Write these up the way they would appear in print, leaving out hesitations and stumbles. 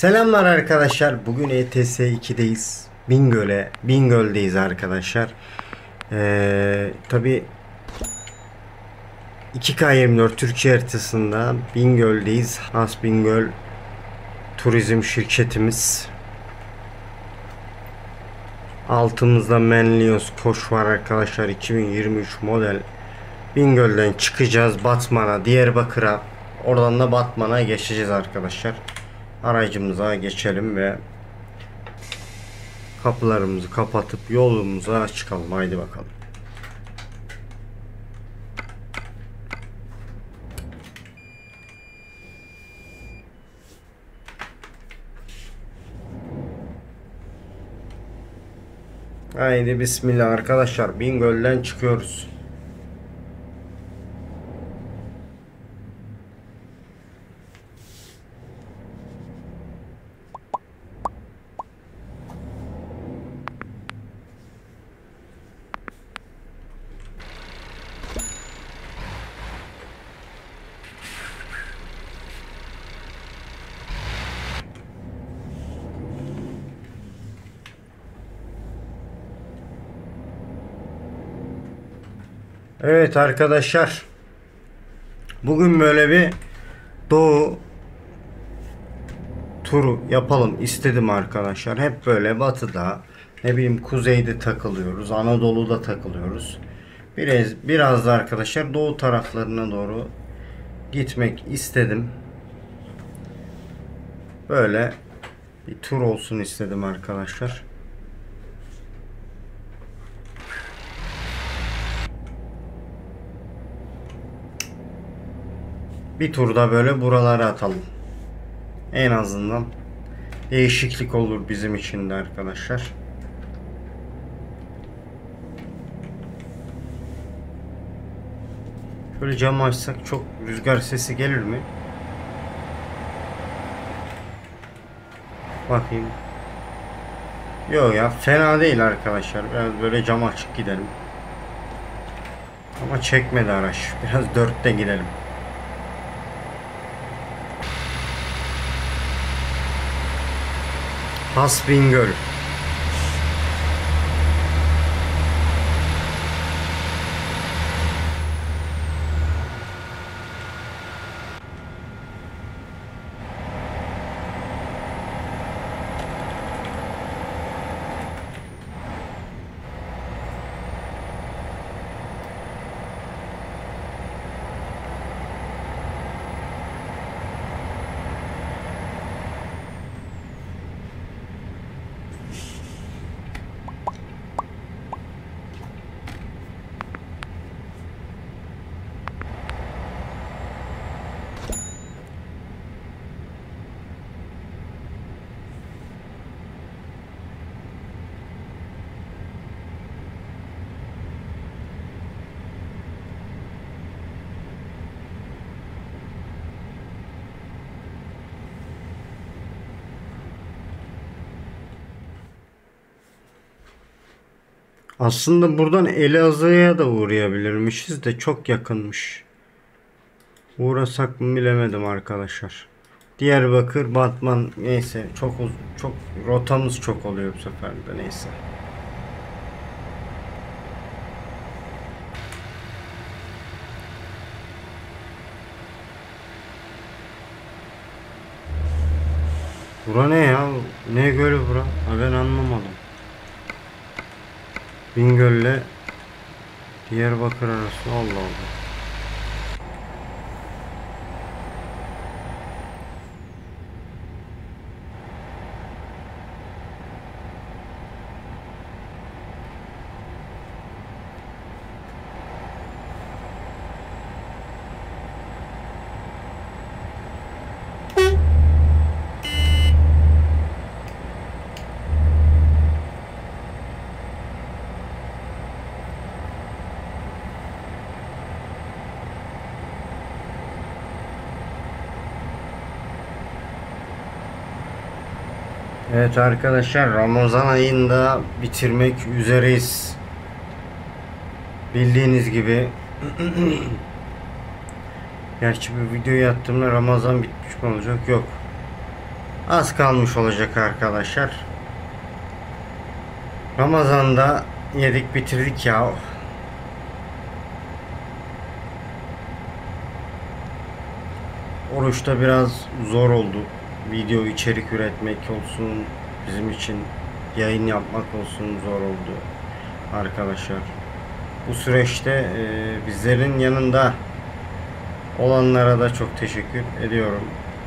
Selamlar arkadaşlar. Bugün ETS 2'deyiz. Bingöl'deyiz arkadaşlar. Tabi 2K24 Türkiye haritasında Bingöl'deyiz. Has Bingöl Turizm şirketimiz. Altımızda Menlios Koç var arkadaşlar. 2023 model. Bingöl'den çıkacağız Batman'a, Diyarbakır'a. Oradan da Batman'a geçeceğiz arkadaşlar. Aracımıza geçelim ve kapılarımızı kapatıp yolumuza çıkalım. Haydi bakalım. Haydi bismillah arkadaşlar. Bingöl'den çıkıyoruz. Evet arkadaşlar. Bugün böyle bir doğu turu yapalım istedim arkadaşlar. Hep böyle batıda, ne bileyim kuzeyde takılıyoruz. Anadolu'da takılıyoruz. Biraz da arkadaşlar doğu taraflarına doğru gitmek istedim. Böyle bir tur olsun istedim arkadaşlar. Bir turda böyle buralara atalım. En azından değişiklik olur bizim için de arkadaşlar. Şöyle camı açsak çok rüzgar sesi gelir mi? Bakayım. Yok ya, fena değil arkadaşlar. Biraz böyle cam açık gidelim. Ama çekmedi araç. Biraz dörtte gidelim. Has Bingöl. Aslında buradan Elazığ'a da uğrayabilirmişiz de çok yakınmış. Uğrasak mı bilemedim arkadaşlar. Diyarbakır, Batman, neyse çok rotamız çok oluyor bu sefer de, neyse. Bura ne ya? Ne gölü bura? Ha, ben anlamadım. Bingöl'le Diyarbakır arası, Allah Allah. Evet arkadaşlar, Ramazan ayında bitirmek üzereyiz. Bildiğiniz gibi. Gerçi bir video attığımda Ramazan bitmiş mi olacak? Yok. Az kalmış olacak arkadaşlar. Ramazan'da yedik bitirdik ya. Oruçta biraz zor oldu. Video içerik üretmek olsun, bizim için yayın yapmak olsun zor oldu arkadaşlar. Bu süreçte bizlerin yanında olanlara da çok teşekkür ediyorum.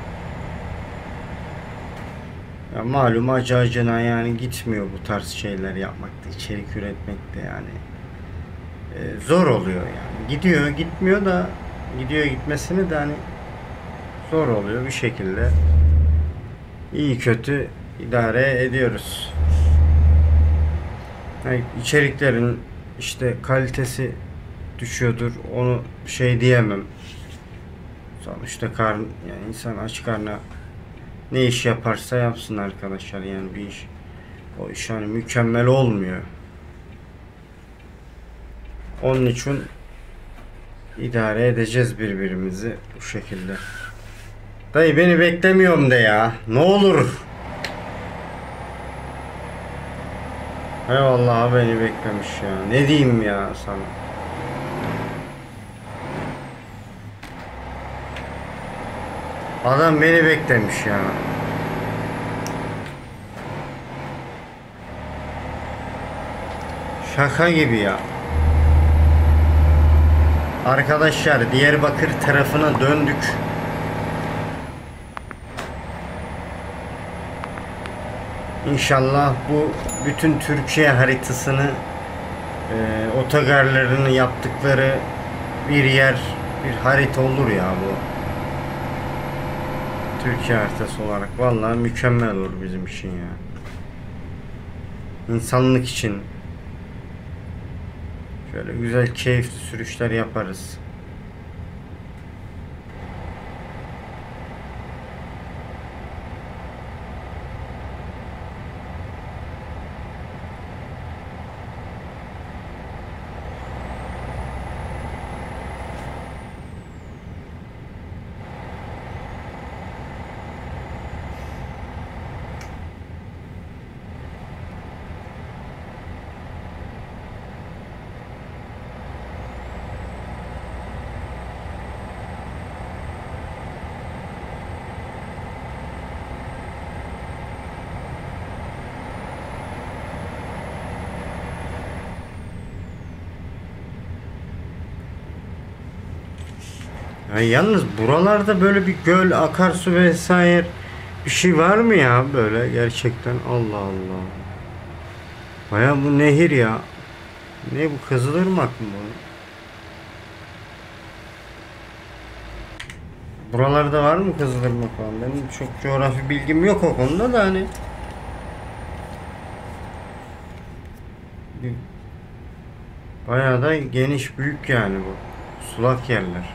Ya malum acı acına yani gitmiyor bu tarz şeyler yapmakta, içerik üretmekte yani. Zor oluyor yani. Gidiyor, gitmiyor da gidiyor gitmesini de hani zor oluyor bir şekilde. İyi kötü idare ediyoruz. Yani içeriklerin işte kalitesi düşüyordur. Onu şey diyemem. Sonuçta yani insan aç karnına ne iş yaparsa yapsın arkadaşlar, yani bir iş, o iş hani mükemmel olmuyor. Onun için idare edeceğiz birbirimizi bu şekilde. Dayı beni beklemiyorum de ya. Ne olur. Eyvallah beni beklemiş ya. Ne diyeyim ya sana. Adam beni beklemiş ya. Şaka gibi ya. Arkadaşlar Diyarbakır tarafına döndük. İnşallah bu bütün Türkiye haritasını otogarlarını yaptıkları bir yer, bir harita olur ya bu. Türkiye haritası olarak vallahi mükemmel olur bizim için ya. İnsanlık için şöyle güzel keyifli sürüşler yaparız. Ya yalnız buralarda böyle bir göl, akarsu vesaire bir şey var mı ya böyle gerçekten? Allah Allah. Baya bu nehir ya. Ne bu, Kızılırmak mı bu? Buralarda var mı Kızılırmak falan? Benim çok coğrafi bilgim yok o konuda da hani. Bayağı da geniş, büyük yani bu. Sulak yerler.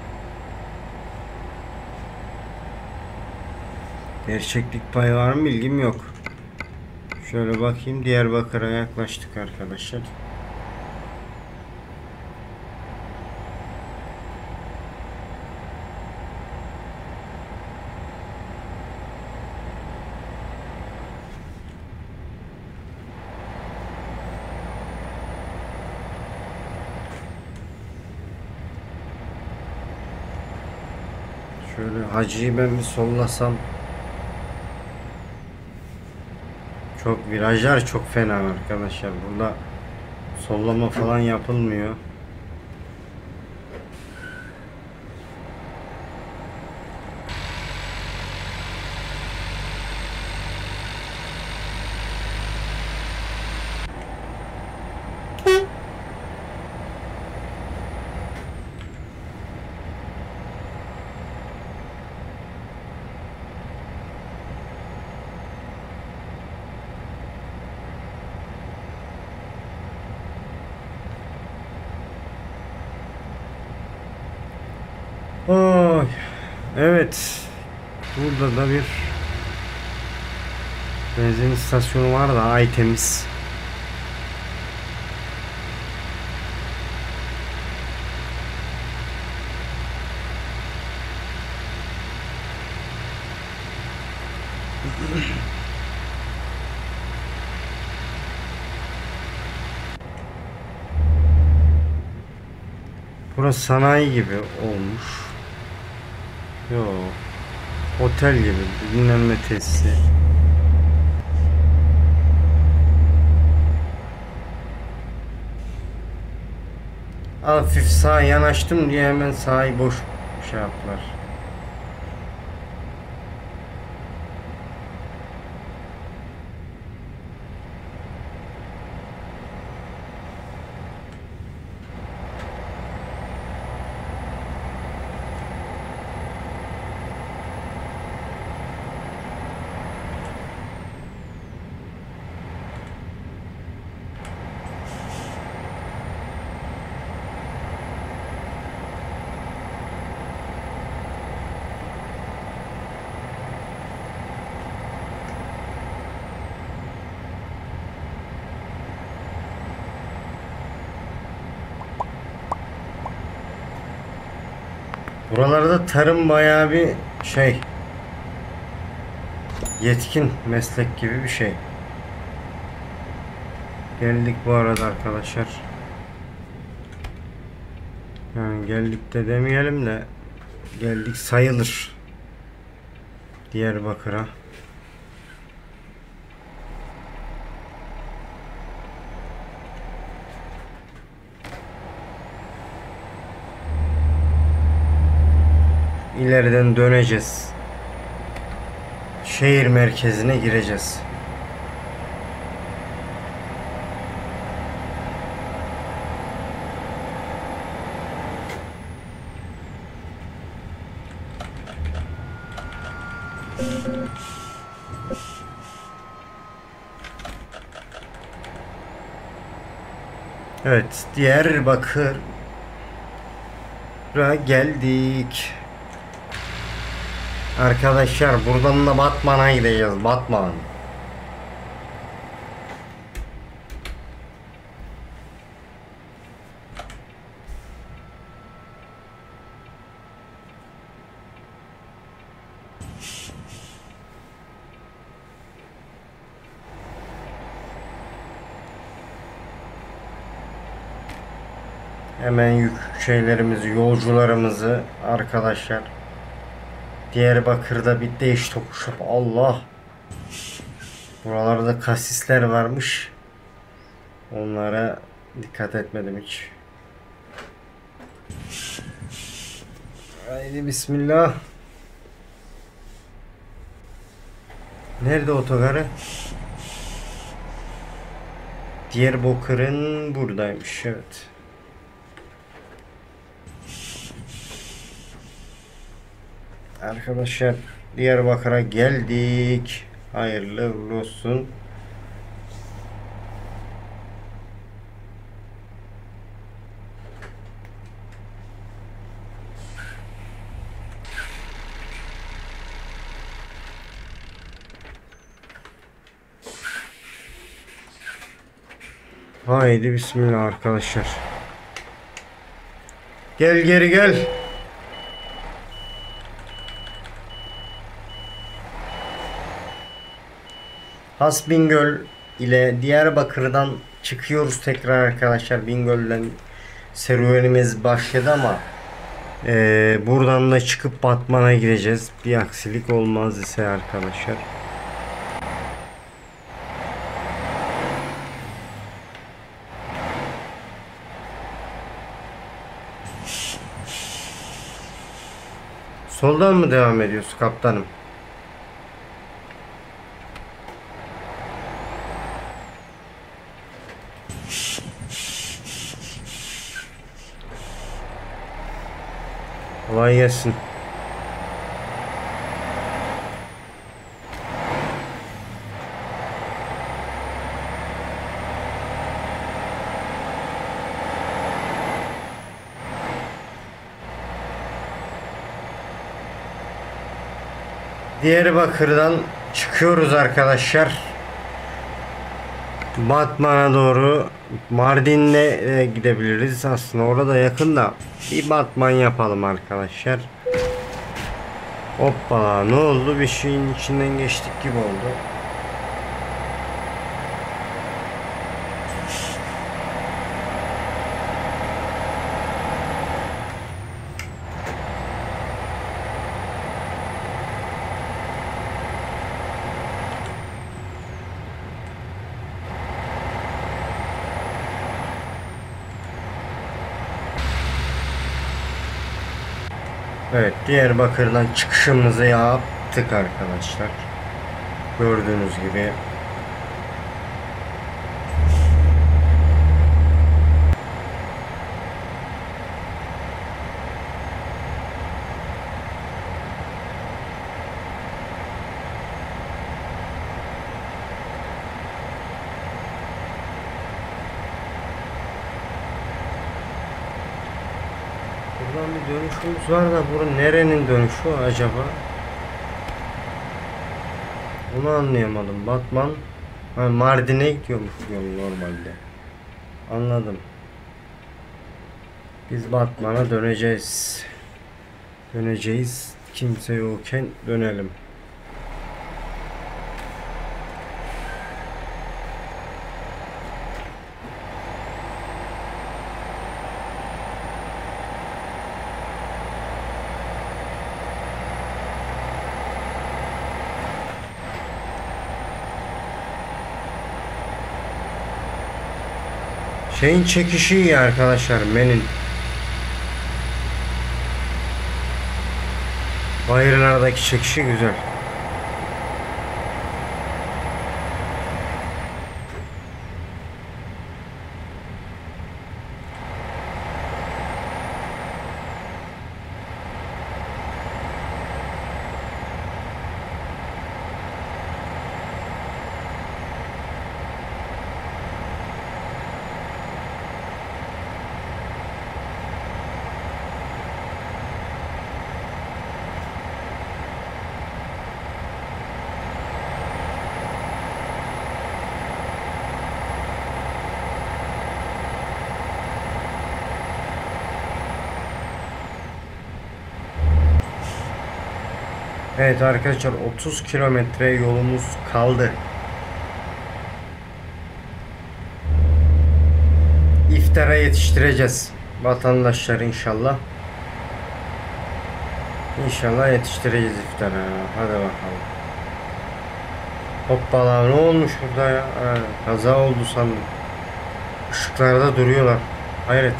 Gerçeklik payı var mı bilgim yok. Şöyle bakayım, Diyarbakır'a yaklaştık arkadaşlar. Şöyle Hacı'yı ben bir sollasam. Çok virajlar çok fena arkadaşlar. Burada sollama falan yapılmıyor. Oy. Evet. Burada da bir benzin istasyonu var da ay temiz. Burası sanayi gibi olmuş. Yo, otel gibi, dinlenme tesisi. Hafif sağa yanaştım diye hemen sağı boş şey yaptılar. Buralarda tarım bayağı bir şey, yetkin meslek gibi bir şey. Geldik bu arada arkadaşlar. Yani geldik de demeyelim de geldik sayılır Diyarbakır'a. İleriden döneceğiz. Şehir merkezine gireceğiz. Evet, Diyarbakır'a geldik. Arkadaşlar buradan da Batman'a gideceğiz. Batman. Hemen yolcularımızı arkadaşlar Diyarbakır'da bir değiş tokuş yap. Allah. Buralarda kasisler varmış. Onlara dikkat etmedim hiç. Haydi bismillah. Nerede otogarı? Diyarbakır'ın buradaymış, evet. Arkadaşlar Diyarbakır'a geldik. Hayırlı uğurlu olsun. Haydi bismillah arkadaşlar. Gel geri gel. Hasbingöl ile Diyarbakır'dan çıkıyoruz tekrar arkadaşlar. Bingöl'den serüvenimiz başladı ama buradan da çıkıp Batman'a gireceğiz. Bir aksilik olmaz ise arkadaşlar. Soldan mı devam ediyoruz kaptanım? Kolay gelsin. Diyarbakır'dan çıkıyoruz arkadaşlar. Batman'a doğru, Mardin'le gidebiliriz. Aslında orada yakın da bir Batman yapalım arkadaşlar. Hoppala, ne oldu? Bir şeyin içinden geçtik gibi oldu. Evet, Diyarbakır'dan çıkışımızı yaptık arkadaşlar. Gördüğünüz gibi. Buradan bir dönüşümüz var da bu nerenin dönüşü acaba? Onu anlayamadım. Batman Mardin'e gidiyormuş yol normalde. Anladım. Biz Batman'a döneceğiz. Döneceğiz. Kimse yokken dönelim. Şeyin çekişi iyi arkadaşlar, menin. Bayırlardaki çekişi güzel. Evet arkadaşlar, 30 kilometre yolumuz kaldı. İftara yetiştireceğiz vatandaşlar inşallah. İnşallah yetiştireceğiz iftara. Hadi bakalım. Hoppala, ne olmuş burada ya? Ha, kaza oldu sandım. Işıklarda duruyorlar. Hayret.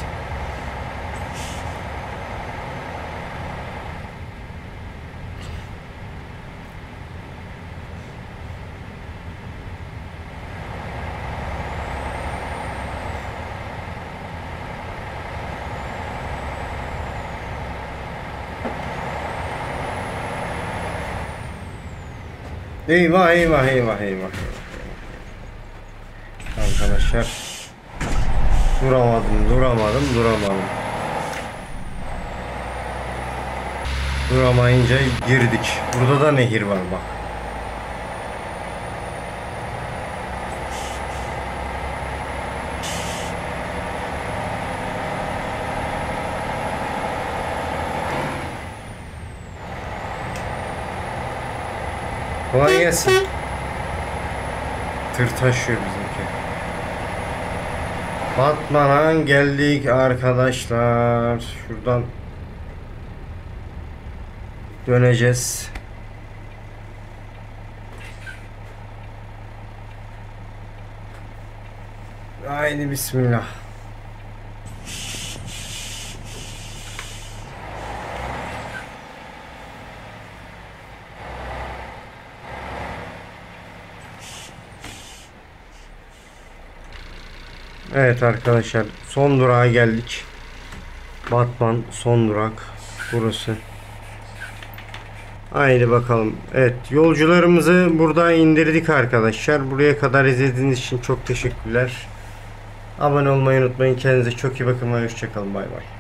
Eyvah eyvah eyvah eyvah. Arkadaşlar. Duramadım. Duramayınca girdik. Burada da nehir var bak. Kolay gelsin. Tır taşıyor bizimki. Batman'a geldik arkadaşlar. Şuradan döneceğiz. Haydi bismillah. Evet arkadaşlar, son durağa geldik. Batman son durak burası. Haydi bakalım. Evet, yolcularımızı burada indirdik arkadaşlar. Buraya kadar izlediğiniz için çok teşekkürler. Abone olmayı unutmayın. Kendinize çok iyi bakın ve hoşçakalın. Bay bay.